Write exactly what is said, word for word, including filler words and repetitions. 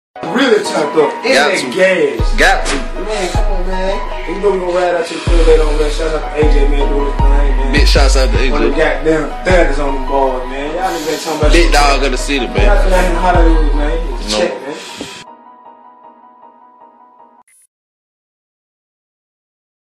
Really turned up. In Got that to. gas. Got to. Man, come on, man. You know we gonna ride out to the field later on, man. Shout out to A J, man, doing his thing, man. Big shots out to A J. One of the goddamn thudders on the board, man. Y'all niggas ain't talking about Big shit. dog of the city, man. Y'all finna in Hollywood, man. No. Check, man.